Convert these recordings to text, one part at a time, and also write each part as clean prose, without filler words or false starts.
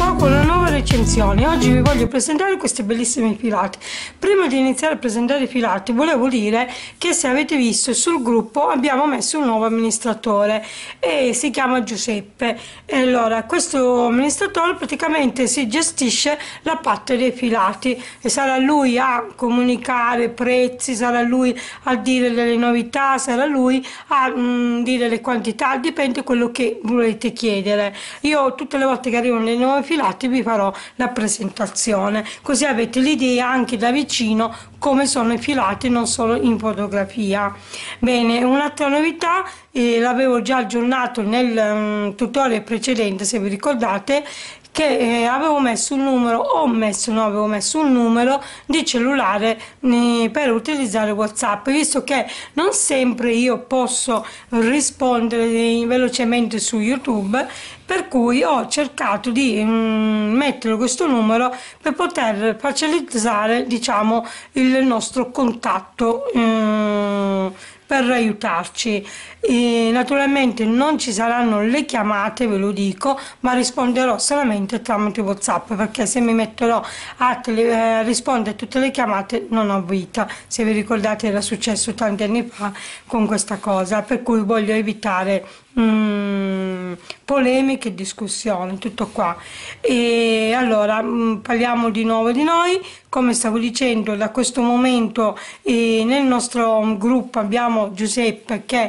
qua con una nuova recensione. Oggi vi voglio presentare questi bellissimi filati. Prima di iniziare a presentare i filati volevo dire che, se avete visto, sul gruppo abbiamo messo un nuovo amministratore e si chiama Giuseppe. E allora questo amministratore praticamente si gestisce la parte dei filati e sarà lui a comunicare prezzi, sarà lui a dire delle novità, sarà lui a dire le quantità, dipende quello che volete chiedere. Io tutte le volte che arrivano dei nuovi filati vi farò la presentazione, così avete l'idea anche da vicino come sono i filati, non solo in fotografia. Bene, un'altra novità, l'avevo già aggiornato nel tutorial precedente, se vi ricordate, che avevo messo un numero, avevo messo un numero di cellulare per utilizzare WhatsApp, visto che non sempre io posso rispondere velocemente su YouTube, per cui ho cercato di mettere questo numero per poter facilitare, diciamo, il nostro contatto per aiutarci. E naturalmente non ci saranno le chiamate, ve lo dico, ma risponderò solamente tramite WhatsApp, perché se mi metterò a rispondere a tutte le chiamate non ho vita. Se vi ricordate, era successo tanti anni fa con questa cosa, per cui voglio evitare polemiche e discussioni, tutto qua. E allora parliamo di nuovo di noi. Come stavo dicendo, da questo momento nel nostro gruppo abbiamo Giuseppe che,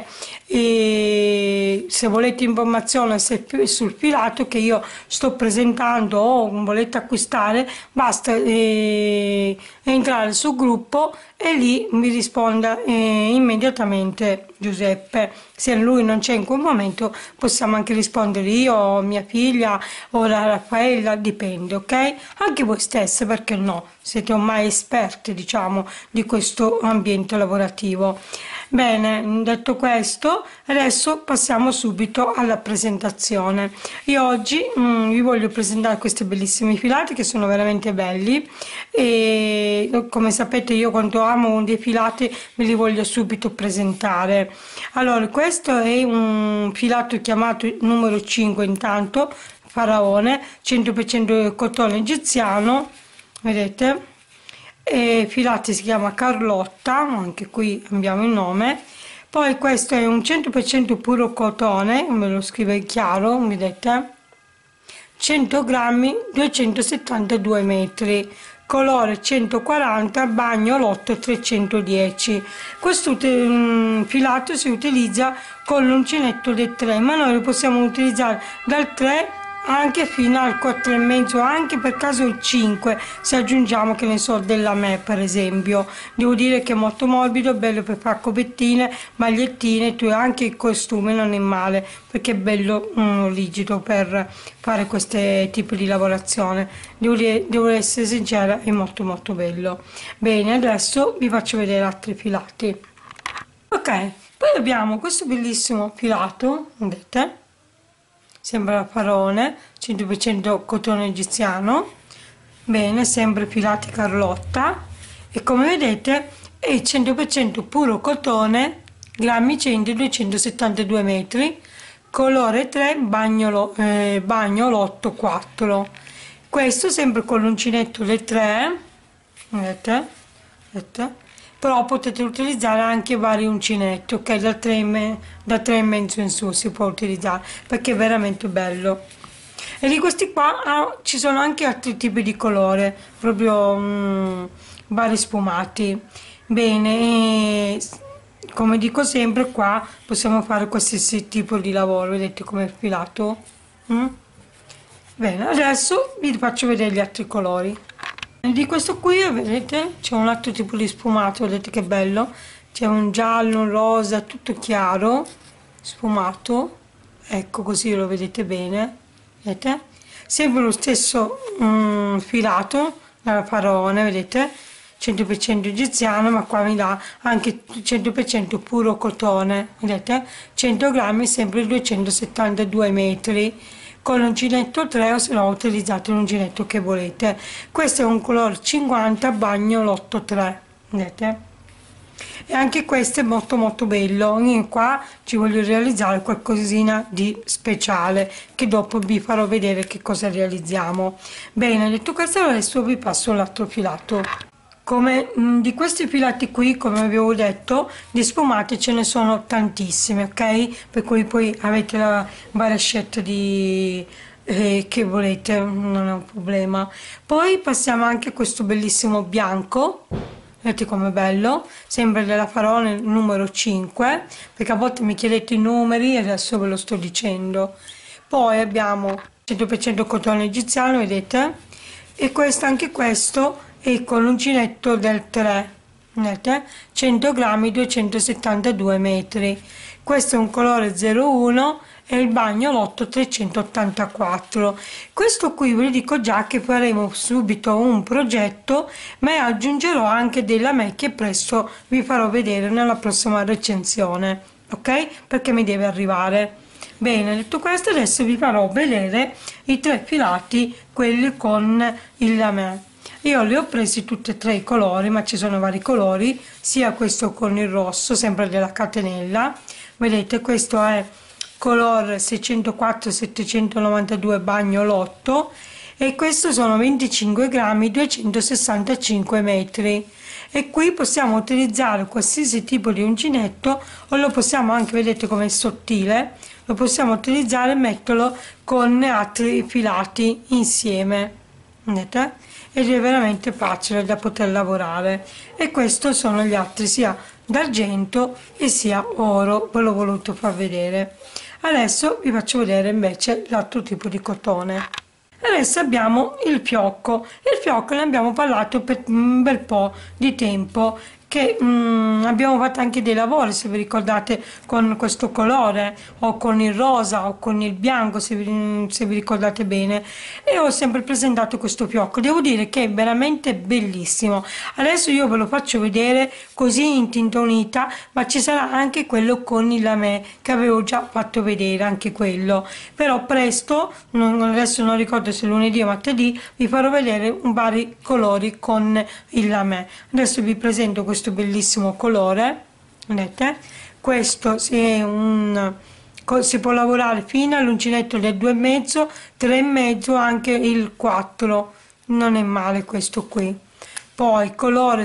se volete informazioni sul filato che io sto presentando o volete acquistare, basta entrare sul gruppo e lì mi risponda immediatamente Giuseppe. Se lui non c'è in quel momento possiamo anche rispondere io, mia figlia o la Raffaella, dipende, ok? Anche voi stesse, perché no? Siete ormai esperti, diciamo, di questo ambiente lavorativo. Bene, detto questo, adesso passiamo subito alla presentazione. Io oggi vi voglio presentare questi bellissimi filati che sono veramente belli, e come sapete io quando amo dei filati ve li voglio subito presentare. Allora, questo è un filato chiamato numero 5, intanto faraone, 100% cotone egiziano, vedete? E filati si chiama Carlotta, anche qui abbiamo il nome. Poi questo è un 100% puro cotone, me lo scrive chiaro, vedete? 100 grammi, 272 metri, colore 140, bagno lotto 310. Questo filato si utilizza con l'uncinetto del 3, ma noi lo possiamo utilizzare dal 3 anche fino al 4,5, anche per caso il 5, se aggiungiamo, che ne so, della me per esempio. Devo dire che è molto morbido, bello per fare copettine, magliettine, anche il costume non è male, perché è bello rigido per fare questi tipi di lavorazione. Devo essere sincera, è molto molto bello. Bene, adesso vi faccio vedere altri filati. Ok, poi abbiamo questo bellissimo filato, vedete? Sembra faraone, 100% cotone egiziano. Bene, sempre filati Carlotta, e come vedete è 100% puro cotone, grammi 100, 272 metri, colore 3, bagno lotto 4. Questo sempre con l'uncinetto del 3, vedete? Però potete utilizzare anche vari uncinetti, ok? Da 3,5 in su si può utilizzare, perché è veramente bello. E di questi qua ci sono anche altri tipi di colore, proprio vari sfumati. Bene, come dico sempre, qua possiamo fare qualsiasi tipo di lavoro, vedete come è filato? Bene, adesso vi faccio vedere gli altri colori. Di questo qui, vedete, c'è un altro tipo di sfumato, vedete che bello, c'è un giallo, un rosa, tutto chiaro, sfumato, ecco, così lo vedete bene, vedete? Sempre lo stesso filato, faraone, vedete, 100% egiziano, ma qua mi dà anche 100% puro cotone, vedete? 100 grammi, sempre 272 metri. Con l'uncinetto 3, o se no utilizzate l'uncinetto che volete. Questo è un colore 50, bagno lotto 3, vedete? e anche questo è molto bello. Io qua ci voglio realizzare qualcosina di speciale che dopo vi farò vedere che cosa realizziamo. Bene, detto questo adesso vi passo l'altro filato. Come di questi filati qui, come avevo detto, di sfumate ce ne sono tantissime, ok? Per cui poi avete la varia scelta di che volete, non è un problema. Poi passiamo anche a questo bellissimo bianco. Vedete com'è bello? Sembra della Farone numero 5, perché a volte mi chiedete i numeri e adesso ve lo sto dicendo. Poi abbiamo 100% cotone egiziano, vedete? E questo, anche questo è con l'uncinetto del 3, vedete? 100 grammi, 272 metri. Questo è un colore 01 e il bagno lotto 384. Questo qui vi dico già che faremo subito un progetto, ma aggiungerò anche dei lamè che presto vi farò vedere nella prossima recensione, ok? Perché mi deve arrivare. Bene, detto questo adesso vi farò vedere i 3 filati, quelli con il lamè. Io li ho presi tutti e 3 i colori, ma ci sono vari colori, sia questo con il rosso, sempre della catenella. Vedete, questo è color 604-792 bagno lotto e questo sono 25 grammi, 265 metri. E qui possiamo utilizzare qualsiasi tipo di uncinetto, o lo possiamo anche, vedete come è sottile, lo possiamo utilizzare e metterlo con altri filati insieme, vedete? Ed è veramente facile da poter lavorare. E questi sono gli altri, sia d'argento e sia oro, ve l'ho voluto far vedere. Adesso vi faccio vedere invece l'altro tipo di cotone. Adesso abbiamo il fiocco. Il fiocco ne abbiamo parlato per un bel po' di tempo, che abbiamo fatto anche dei lavori, se vi ricordate, con questo colore o con il rosa o con il bianco, se vi ricordate bene, e ho sempre presentato questo fiocco. Devo dire che è veramente bellissimo. Adesso io ve lo faccio vedere così in tinta unita, ma ci sarà anche quello con il lamè che avevo già fatto vedere, anche quello, però presto, adesso non ricordo se lunedì o martedì, vi farò vedere vari colori con il lamè. Adesso vi presento questo bellissimo colore, vedete? Questo si può lavorare fino all'uncinetto del 2,5, 3,5, anche il 4, non è male questo qui. Poi colore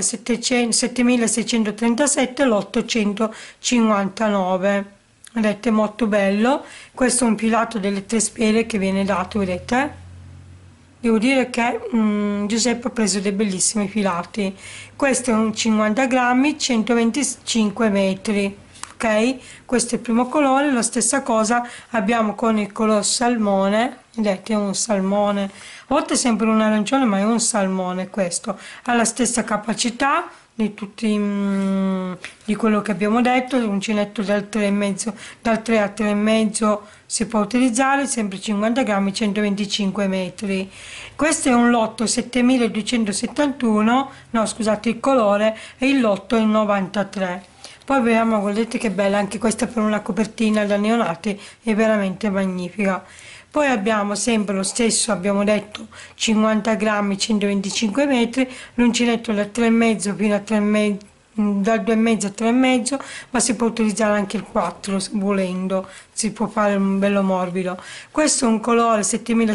7637, l'859, vedete, molto bello. Questo è un filato delle 3 spere che viene dato, vedete? Devo dire che Giuseppe ha preso dei bellissimi filati. Questo è un 50 grammi, 125 metri, ok? Questo è il primo colore. La stessa cosa abbiamo con il color salmone, vedete, è un salmone, a volte sempre un arancione, ma è un salmone. Questo ha la stessa capacità di tutti, di quello che abbiamo detto. L'uncinetto dal 3,5, dal 3 al 3,5 si può utilizzare, sempre 50 grammi, 125 metri. Questo è un lotto 7271, no scusate, il colore, e il lotto è 93. Poi vediamo, vedete che bella anche questa per una copertina da neonati, è veramente magnifica. Poi abbiamo sempre lo stesso, abbiamo detto 50 grammi, 125 metri, l'uncinetto da 3,5 fino a 3,5, dal 2,5 a 3,5, ma si può utilizzare anche il 4 volendo, si può fare un bello morbido. Questo è un colore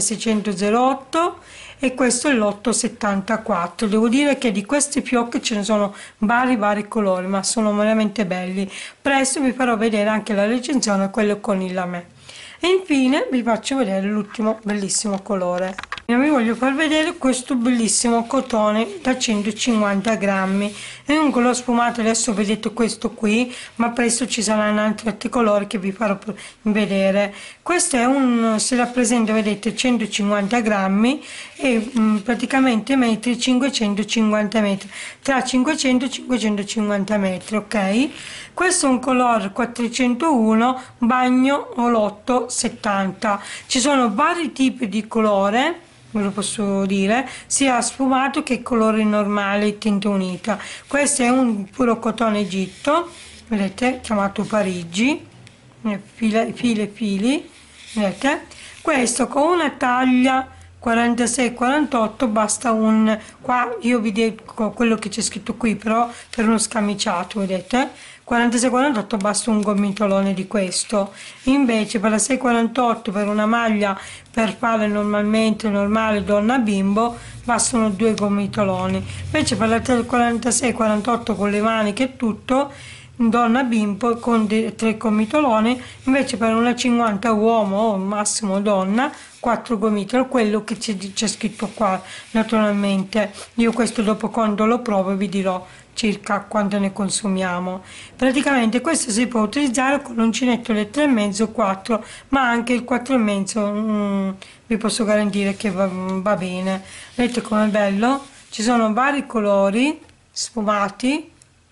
7608 e questo è l'874. Devo dire che di questi fiocchi ce ne sono vari colori, ma sono veramente belli. Presto vi farò vedere anche la recensione, quello con il lamè. E infine vi faccio vedere l'ultimo bellissimo colore. Vi voglio far vedere questo bellissimo cotone da 150 grammi. È un colore sfumato, adesso vedete questo qui, ma presto ci saranno altri colori che vi farò vedere. Questo è si rappresenta, vedete, 150 grammi e praticamente metri 550 metri, tra 500 e 550 metri, ok? Questo è un colore 401 bagno olotto 70. Ci sono vari tipi di colore, ve lo posso dire, sia sfumato che colore normale, tinta unita. Questo è un puro cotone Egitto, vedete, chiamato Parigi, fili, vedete. Questo con una taglia 46-48 basta un, qua io vi dico quello che c'è scritto qui, però per uno scamiciato, vedete, 46-48 basta un gomitolone di questo. Invece per la 6-48, per una maglia per fare normalmente normale donna bimbo, bastano 2 gomitoloni. Invece per la 46-48 con le maniche e tutto, donna bimbo con 3 gomitoloni. Invece per una 50 uomo o massimo donna, 4 gomitoli, quello che c'è scritto qua. Naturalmente io questo dopo, quando lo provo, vi dirò circa quanto ne consumiamo. Praticamente questo si può utilizzare con l'uncinetto del 3,5 4, ma anche il 4,5 vi posso garantire che va bene. Vedete com'è bello? Ci sono vari colori sfumati,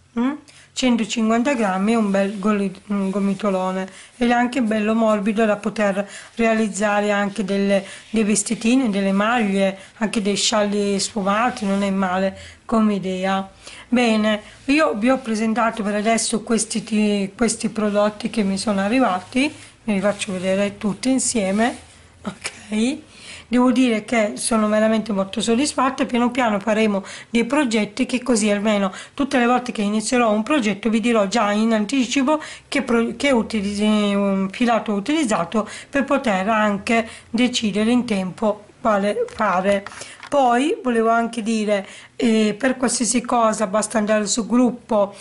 150 grammi e un bel gomitolone, ed è anche bello morbido da poter realizzare anche dei vestitini, delle maglie, anche dei scialli sfumati, non è male come idea. Bene, io vi ho presentato per adesso questi prodotti che mi sono arrivati, ve li faccio vedere tutti insieme, ok? Devo dire che sono veramente molto soddisfatta e piano piano faremo dei progetti, che così almeno tutte le volte che inizierò un progetto vi dirò già in anticipo che filato ho utilizzato, per poter anche decidere in tempo quale fare. Poi volevo anche dire, per qualsiasi cosa basta andare sul gruppo,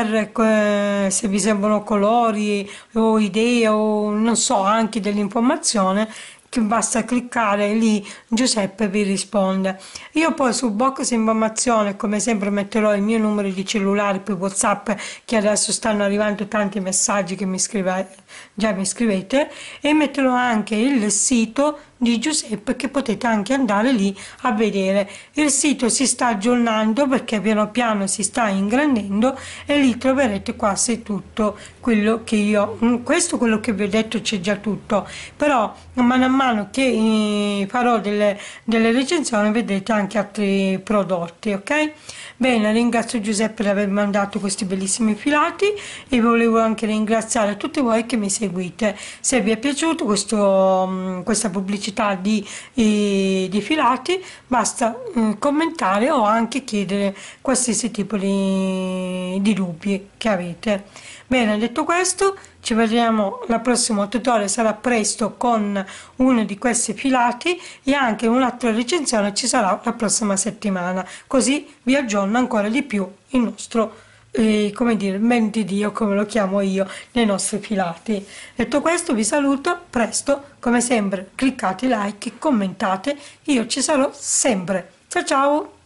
se vi servono colori o idee o non so, anche dell'informazione, che basta cliccare lì, Giuseppe vi risponde. Io poi sul box informazione come sempre metterò il mio numero di cellulare per WhatsApp, che adesso stanno arrivando tanti messaggi che già mi scrivete, e metterò anche il sito di Giuseppe, che potete anche andare lì a vedere. Il sito si sta aggiornando perché piano piano si sta ingrandendo, e lì troverete quasi tutto quello che quello che vi ho detto c'è già tutto, però mano a mano che farò delle recensioni vedrete anche altri prodotti, ok? Bene, ringrazio Giuseppe per aver mandato questi bellissimi filati, e volevo anche ringraziare tutti voi che mi seguite. Se vi è piaciuto questa pubblicità di filati, basta commentare o anche chiedere qualsiasi tipo di dubbi che avete. Bene, detto questo, ci vedremo al prossimo tutorial, sarà presto, con uno di questi filati, e anche un'altra recensione ci sarà la prossima settimana, così vi aggiorno ancora di più il nostro come dire, men di Dio, come lo chiamo io, nei nostri filati. Detto questo, vi saluto, presto, come sempre cliccate like, commentate, io ci sarò sempre. Ciao ciao!